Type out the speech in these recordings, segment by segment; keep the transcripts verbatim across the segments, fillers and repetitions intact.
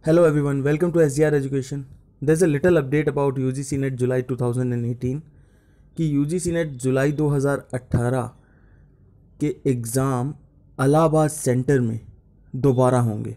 Hello everyone, welcome to S G R Education. There's a little update about U G C Net July twenty eighteen कि U G C Net जुलाई दो हज़ार अठारह के exam Allahabad centre में दोबारा होंगे।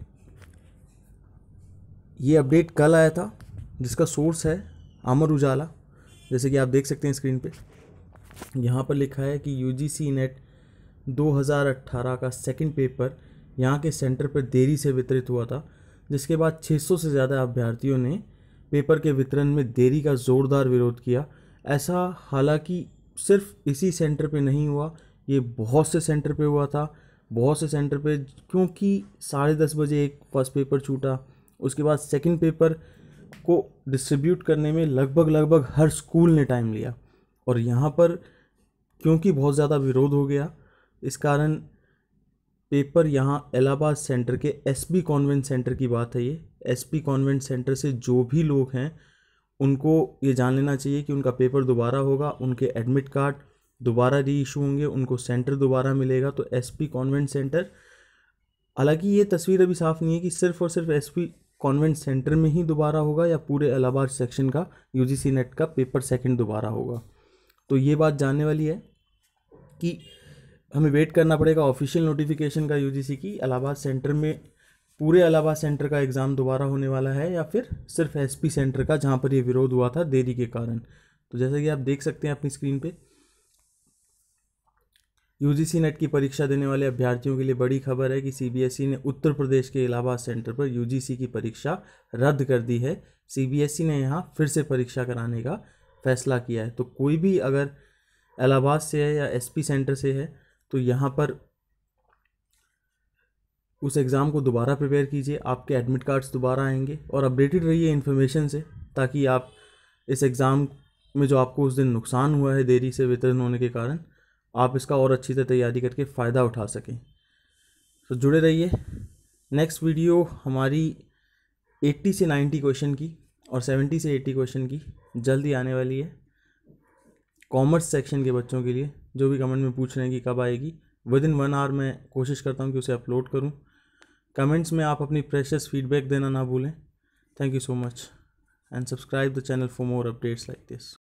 ये अपडेट कल आया था जिसका सोर्स है अमर उजाला, जैसे कि आप देख सकते हैं स्क्रीन पे। यहाँ पर लिखा है कि U G C Net दो हज़ार अठारह का सेकंड पेपर यहाँ के सेंटर पर देरी से वितरित हुआ था, जिसके बाद छह सौ से ज़्यादा अभ्यर्थियों ने पेपर के वितरण में देरी का ज़ोरदार विरोध किया। ऐसा हालांकि सिर्फ इसी सेंटर पे नहीं हुआ, ये बहुत से सेंटर पे हुआ था। बहुत से सेंटर पे क्योंकि साढ़े दस बजे एक फर्स्ट पेपर छूटा, उसके बाद सेकंड पेपर को डिस्ट्रीब्यूट करने में लगभग लगभग हर स्कूल ने टाइम लिया। और यहाँ पर क्योंकि बहुत ज़्यादा विरोध हो गया, इस कारण पेपर यहाँ इलाहाबाद सेंटर के एसपी कॉन्वेंट सेंटर की बात है। ये एसपी कॉन्वेंट सेंटर से जो भी लोग हैं उनको ये जान लेना चाहिए कि उनका पेपर दोबारा होगा, उनके एडमिट कार्ड दोबारा री इशू होंगे, उनको सेंटर दोबारा मिलेगा। तो एसपी कॉन्वेंट सेंटर, हालांकि ये तस्वीर अभी साफ़ नहीं है कि सिर्फ और सिर्फ एसपी कॉन्वेंट सेंटर में ही दोबारा होगा या पूरे इलाहाबाद सेक्शन का यूजीसी नेट का पेपर सेकंड दोबारा होगा। तो ये बात जानने वाली है कि हमें वेट करना पड़ेगा ऑफिशियल नोटिफिकेशन का यूजीसी की इलाहाबाद सेंटर में पूरे इलाहाबाद सेंटर का एग्ज़ाम दोबारा होने वाला है या फिर सिर्फ एसपी सेंटर का, जहाँ पर ये विरोध हुआ था देरी के कारण। तो जैसा कि आप देख सकते हैं अपनी स्क्रीन पे, यूजीसी नेट की परीक्षा देने वाले अभ्यर्थियों के लिए बड़ी खबर है कि सीबीएसई ने उत्तर प्रदेश के इलाहाबाद सेंटर पर यूजीसी की परीक्षा रद्द कर दी है। सीबीएसई ने यहाँ फिर से परीक्षा कराने का फैसला किया है। तो कोई भी अगर इलाहाबाद से है या एसपी सेंटर से है तो यहाँ पर उस एग्ज़ाम को दोबारा प्रिपेयर कीजिए, आपके एडमिट कार्ड्स दोबारा आएंगे। और अपडेटेड रहिए इन्फॉर्मेशन से, ताकि आप इस एग्ज़ाम में जो आपको उस दिन नुकसान हुआ है देरी से वितरण होने के कारण, आप इसका और अच्छी से तैयारी करके फ़ायदा उठा सकें। तो जुड़े रहिए। नेक्स्ट वीडियो हमारी अस्सी से नब्बे क्वेश्चन की और सत्तर से अस्सी क्वेश्चन की जल्दी आने वाली है कॉमर्स सेक्शन के बच्चों के लिए, जो भी कमेंट में पूछ रहे हैं कि कब आएगी। विद इन वन आवर मैं कोशिश करता हूँ कि उसे अपलोड करूँ। कमेंट्स में आप अपनी प्रेशियस फीडबैक देना ना भूलें। Thank you so much and subscribe the channel for more updates like this.